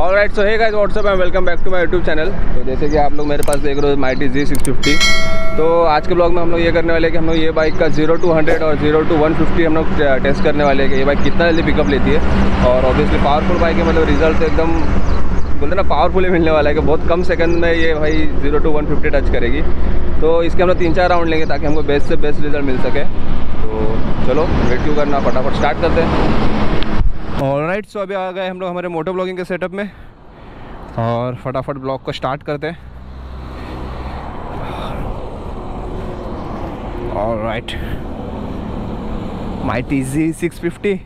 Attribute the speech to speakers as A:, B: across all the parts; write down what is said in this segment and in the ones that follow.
A: Alright, so hey guys, what's up and welcome back to my YouTube channel. तो जैसे कि आप लोग मेरे पास देख रहे हो माइटी Z650। तो आज के ब्लॉग में हम लोग ये करने वाले हैं कि हम लोग ये बाइक का 0 to 100 और 0 to 150 हम लोग टेस्ट करने वाले हैं कि ये बाइक कितना जल्दी पिकअप लेती है। और ऑब्वियसली पावरफुल बाइक है, मतलब रिजल्ट तो एकदम बोलते ना पावरफुल ही मिलने वाला है कि बहुत कम सेकंड में ये भाई 0 to 150 टच करेगी। तो इसके हम लोग 3-4 राउंड लेंगे ताकि हमको बेस्ट से बेस्ट रिजल्ट मिल सके। तो चलो वेट क्यों करना, फटाफट स्टार्ट करते हैं। ऑलराइट, सो अभी आ गए हम लोग हमारे मोटो ब्लॉगिंग के सेटअप में और फटाफट ब्लॉग को स्टार्ट करते हैं। Alright, mighty Z650।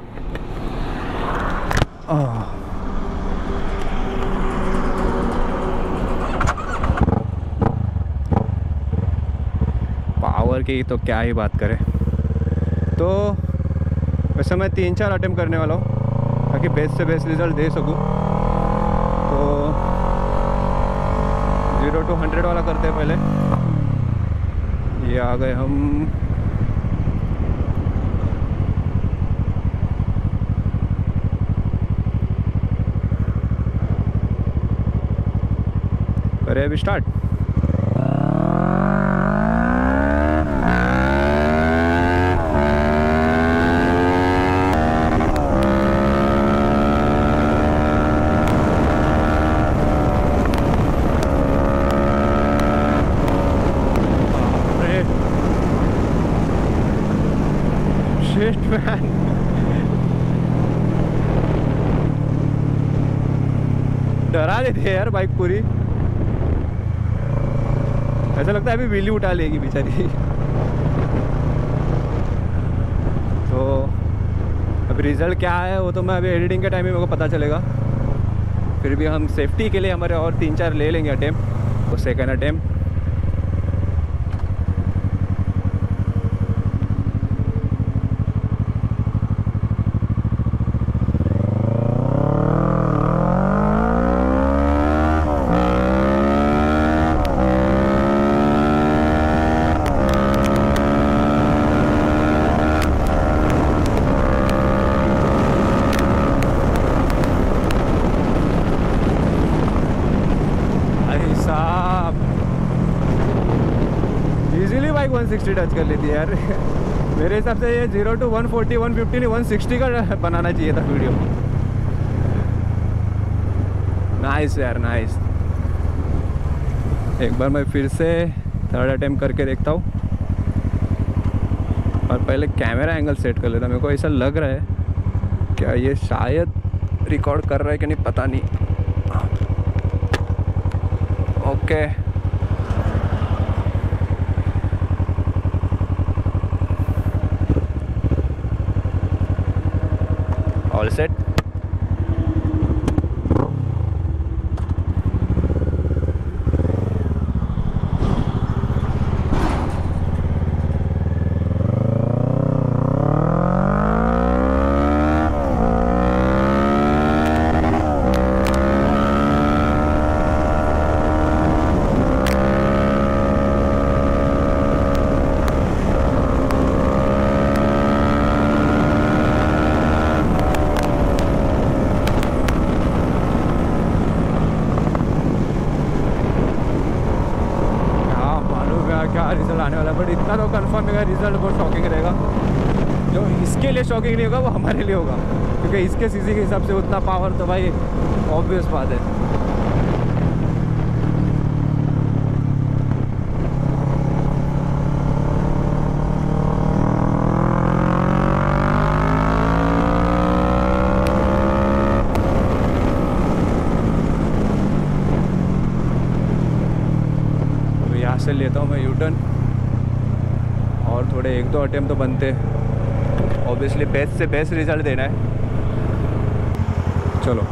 A: पावर की तो क्या ही बात करें। तो वैसे मैं 3-4 अटेम्प्ट करने वाला हूँ ताकि बेस्ट से बेस्ट रिज़ल्ट दे सकूँ। तो 0 to 100 वाला करते हैं पहले। ये आ गए हम। करें अभी स्टार्ट। डरा देते हैं यार बाइक पूरी, ऐसा लगता है अभी व्हीली उठा लेगी बेचारी। तो अभी रिजल्ट क्या है वो तो मैं अभी एडिटिंग के टाइम में मेरे को पता चलेगा। फिर भी हम सेफ्टी के लिए हमारे और 3-4 ले लेंगे अटेम्प्ट। तो second attempt. Easily bike 160 touch कर लेती है यार। मेरे हिसाब से ये 0 to 140, 150 नहीं 160 का बनाना चाहिए था वीडियो। नाइस यार, नाइस। एक बार मैं फिर से थर्ड अटेम्प्ट करके देखता हूँ और पहले कैमरा एंगल सेट कर लेता। मेरे को ऐसा लग रहा है क्या ये शायद रिकॉर्ड कर रहा है कि नहीं, पता नहीं। Okay, all set. क्या रिजल्ट आने वाला है, बट इतना तो कंफर्म है रिजल्ट बहुत शॉकिंग रहेगा। जो इसके लिए शॉकिंग नहीं होगा वो हमारे लिए होगा, क्योंकि इसके सीसी के हिसाब से उतना पावर तो भाई ऑब्वियस बात है। यहाँ से लेता हूँ मैं यूटर्न और थोड़े 1-2 अटेम्प्ट तो बनते। ऑब्वियसली बेस्ट से बेस्ट रिजल्ट देना है। चलो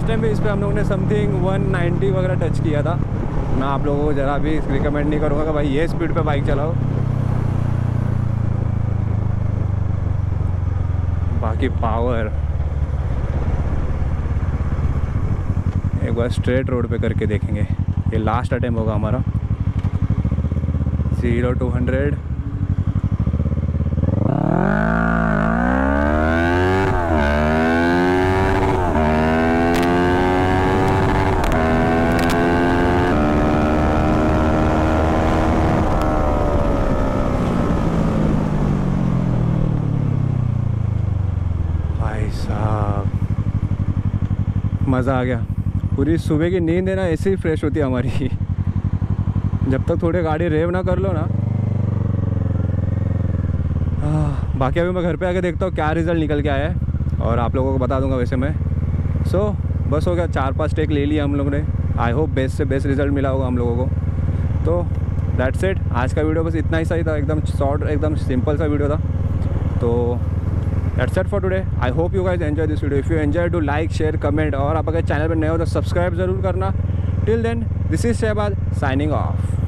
B: टाइम भी इस पर हम लोगों ने समथिंग 190 वगैरह टच किया था। मैं आप लोगों को ज़रा भी रिकमेंड नहीं करूँगा कि भाई ये स्पीड पे बाइक चलाओ। बाकी पावर एक बार स्ट्रेट रोड पे करके देखेंगे। ये लास्ट अटेम्प्ट होगा हमारा 0 to 100। भाई साहब मज़ा आ गया। पूरी सुबह की नींद है ना ऐसे ही फ्रेश होती है हमारी जब तक थोड़ी गाड़ी रेव ना कर लो ना। बाकी अभी मैं घर पे आके देखता हूँ क्या रिज़ल्ट निकल के आया है और आप लोगों को बता दूंगा वैसे मैं। बस हो गया, 4-5 टेक ले लिया हम लोगों ने। आई होप बेस्ट से बेस्ट रिज़ल्ट मिला होगा हम लोगों को। तो दैट्स इट, आज का वीडियो बस इतना ही सही था, एकदम शॉर्ट एकदम सिंपल सा वीडियो था। तो that's it for today. I hope you guys enjoy this video. If you enjoy to like share comment, और आप अगर चैनल पर नए हो तो सब्सक्राइब ज़रूर करना। Till then this is Shahbaz signing of.